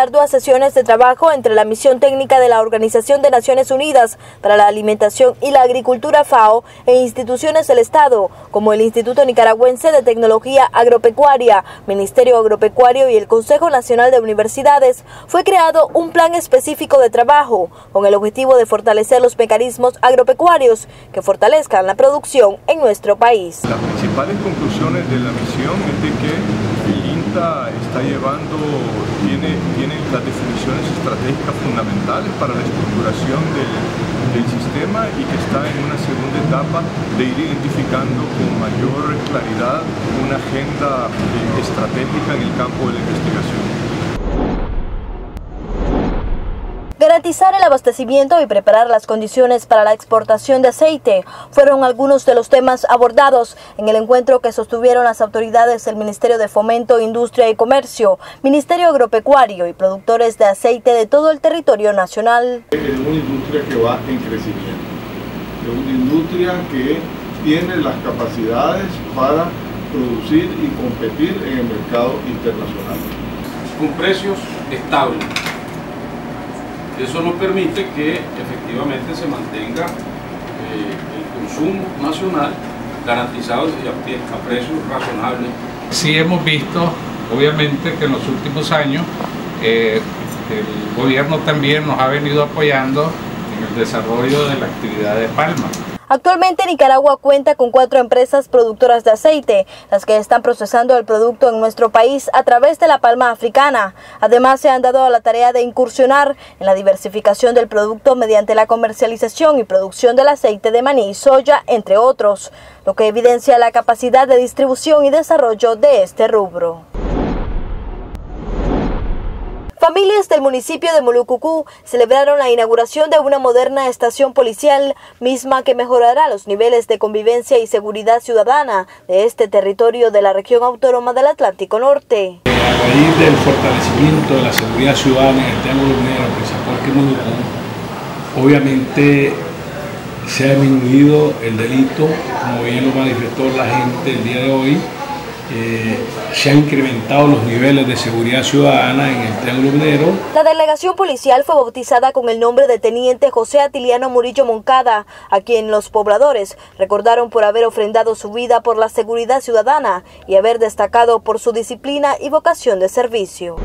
arduas sesiones de trabajo entre la misión técnica de la Organización de Naciones Unidas para la Alimentación y la Agricultura FAO e instituciones del Estado, como el Instituto Nicaragüense de Tecnología Agropecuaria, Ministerio Agropecuario y el Consejo Nacional de Universidades, fue creado un plan específico de trabajo con el objetivo de fortalecer los mecanismos agropecuarios que fortalezcan la producción en nuestro país. Las principales conclusiones de la misión es de que el INTA tiene las definiciones estratégicas fundamentales para la estructuración del sistema y que está en una segunda etapa de ir identificando con mayor claridad una agenda estratégica en el campo de la investigación. Garantizar el abastecimiento y preparar las condiciones para la exportación de aceite fueron algunos de los temas abordados en el encuentro que sostuvieron las autoridades del Ministerio de Fomento, Industria y Comercio, Ministerio Agropecuario y productores de aceite de todo el territorio nacional. Es una industria que va en crecimiento, es una industria que tiene las capacidades para producir y competir en el mercado internacional. Con precios estables. Eso nos permite que efectivamente se mantenga el consumo nacional garantizado y a precios razonables. Sí hemos visto, obviamente, que en los últimos años el gobierno también nos ha venido apoyando en el desarrollo de la actividad de palma. Actualmente Nicaragua cuenta con 4 empresas productoras de aceite, las que están procesando el producto en nuestro país a través de la palma africana. Además, se han dado a la tarea de incursionar en la diversificación del producto mediante la comercialización y producción del aceite de maní y soya, entre otros, lo que evidencia la capacidad de distribución y desarrollo de este rubro. Familias del municipio de Molucucú celebraron la inauguración de una moderna estación policial, misma que mejorará los niveles de convivencia y seguridad ciudadana de este territorio de la región autónoma del Atlántico Norte. A raíz del fortalecimiento de la seguridad ciudadana en el Triángulo Minero, Pizaparque y Molucú, obviamente se ha disminuido el delito, como bien lo manifestó la gente el día de hoy. Se han incrementado los niveles de seguridad ciudadana en el Triángulo Minero. La delegación policial fue bautizada con el nombre de Teniente José Atiliano Murillo Moncada, a quien los pobladores recordaron por haber ofrendado su vida por la seguridad ciudadana y haber destacado por su disciplina y vocación de servicio.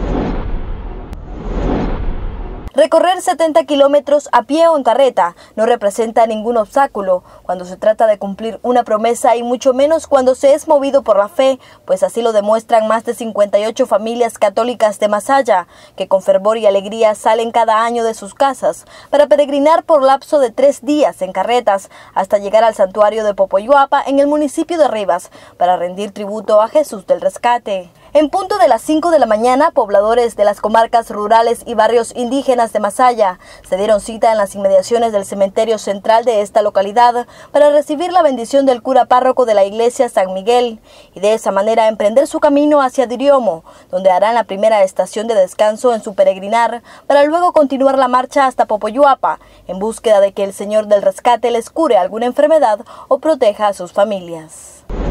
Recorrer 70 kilómetros a pie o en carreta no representa ningún obstáculo cuando se trata de cumplir una promesa y mucho menos cuando se es movido por la fe, pues así lo demuestran más de 58 familias católicas de Masaya, que con fervor y alegría salen cada año de sus casas para peregrinar por lapso de 3 días en carretas hasta llegar al santuario de Popoyuapa en el municipio de Rivas para rendir tributo a Jesús del Rescate. En punto de las 5 de la mañana, pobladores de las comarcas rurales y barrios indígenas de Masaya se dieron cita en las inmediaciones del cementerio central de esta localidad para recibir la bendición del cura párroco de la iglesia San Miguel y de esa manera emprender su camino hacia Diriomo, donde harán la primera estación de descanso en su peregrinar para luego continuar la marcha hasta Popoyuapa en búsqueda de que el Señor del Rescate les cure alguna enfermedad o proteja a sus familias.